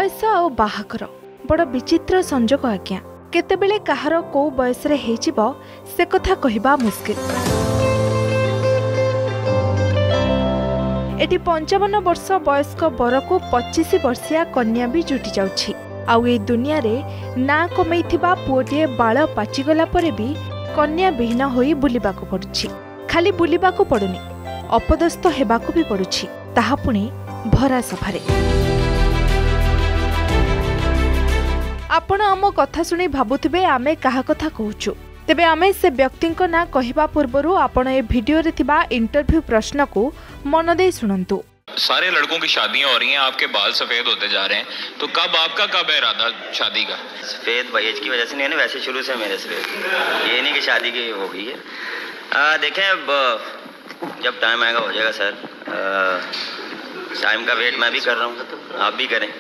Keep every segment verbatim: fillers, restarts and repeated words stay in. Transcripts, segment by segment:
बयस आ बाहागर बड़ विचित्र संजोग आज्ञा केतेबेले कहार को बयस रे हेजिबो से कथा कहिबा मुश्किल। एटी पंचावन वर्ष वयस्क बर को पच्चीस वर्षिया कन्या भी जुटी जाउछि। आउ ए दुनिया रे ना कमैथिबा पुओटिए बाळ पाचिगला परे भी कन्या विहीन होई बुलिबाकू पडुछि। खाली बुलिबाकू पडुनी अपदस्थ हेबाकू भी पडुछि, ताहा पुणी भरा सभारे। आपण आम कथा सुनी भाबुथिबे आमे काहा कथा कहूछु, तेबे आमे से व्यक्ति ना कहवा पूर्व आपण ए वीडियो रे थिबा इंटरव्यू प्रश्न को मन दे सुनंतु। सारे लड़कों की शादियां हो रही हैं, आपके बाल सफेद होते जा रहे हैं, तो कब आपका कब है इरादा शादी का? सफेद एज की वजह से नहीं है, वैसे शुरू से मेरे सफेद, ये नहीं कि शादी की हो गई है। आ, देखें अब जब टाइम आएगा हो जाएगा सर। टाइम का वेट मैं भी कर रहा हूँ, आप भी करें।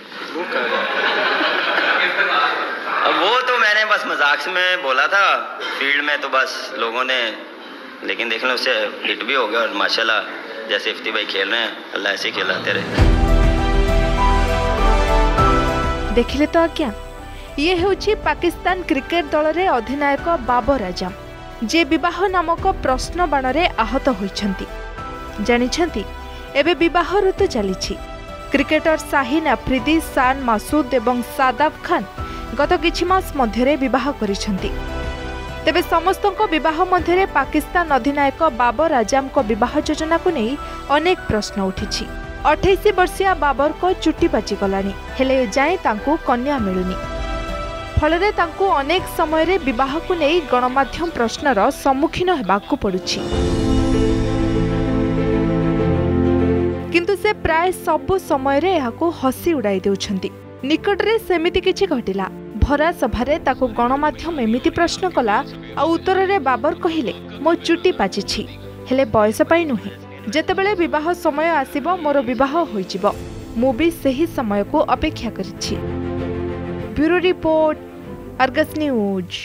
अब वो तो मैंने बस मजाक से में बोला था, फील्ड में तो बस लोगों ने, लेकिन देख लो उससे हिट भी हो गया। और माशाल्लाह जैसे इफ्ती भाई खेल रहे हैं, अल्लाह ऐसे खिलाते रहे। देखिले तो आज्ञा, ये होची पाकिस्तान क्रिकेट दल रे अधिनायक बाबर आजम, जे विवाह नामक प्रश्न बाण रे आहत होइछंती। जानिछंती एबे विवाह ऋतु चलीछि। क्रिकेटर शाहीन अफरीदी, शान मासूद एवं सादाब खान गत किछि मास मध्यरे विवाह करिछंती। तेबे समस्तक विवाह मध्यरे पाकिस्तान अधिनायक बाबर आजम को विवाह योजना को नहीं अनेक प्रश्न उठिछि। अठाईस वर्षीय बाबर को चुटी पाची गलानी, हेले जाए तांकु कन्या मिलुनी। फलरे तांकु अनेक समय रे विवाह को नहीं गणमाध्यम प्रश्नर सम्मुखीन हेबाकु पडुछि। किंतु से प्राय सबु समय रे एहाकु हसी उड़ाई देउछंती। निकटरे सेमिति किछि घटिला। भरा सभारे ताकु गणमाध्यम एमिति प्रश्न कला आ उत्तर रे बाबर कहिले, मो चुटी पाचिछि, हेले बयस पाई नुहे। जेतेबेले विवाह समय आसीबो मोर विवाह होइजिबो, मु भी सही समय को अपेक्षा करिछि। Bureau report, Argus news.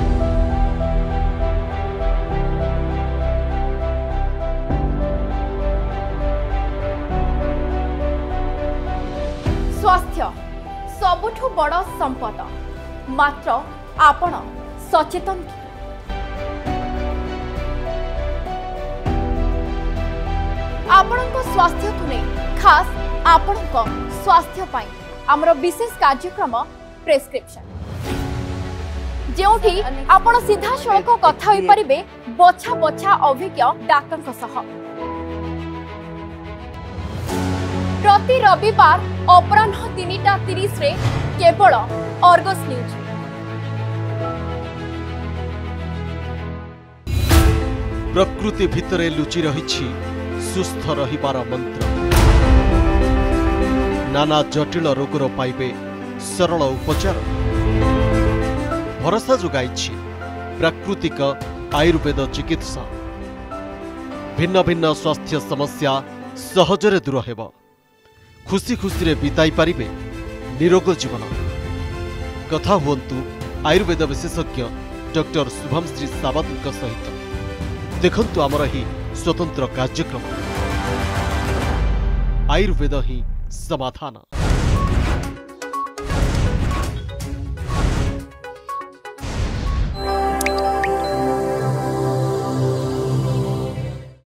स्वास्थ्य सबुठु बड़ संपद, मात्र आपण सचेतन कि? आपणक स्वास्थ्य को नहीं खास आपणक स्वास्थ्य पाई आमर विशेष कार्यक्रम प्रेस्क्रिप्शन, जेउठी आपण सीधा सड़क कथा होई परिबे बछा बछा अभिज्ञ डाक्टर सह। प्रति रविवार अपराह्न तीनिटा तीस रे केवल अर्गस न्यूज। प्रकृति भितरे लुचि रहिछि सुस्थ रहिबार मंत्र। नाना जटिल रोगर पाइबे सरल उपचार। भरोसा जोगाइछि प्राकृतिक आयुर्वेद चिकित्सा। भिन्न भिन्न स्वास्थ्य समस्या सहजरे दूर हेब। खुशी खुशी रे बिताई पारिबे निरोग जीवन। कथा हुंतु आयुर्वेद विशेषज्ञ डॉक्टर शुभम श्री सावंत सहित। देखंतु आमर ही स्वतंत्र कार्यक्रम आयुर्वेद ही समाधान।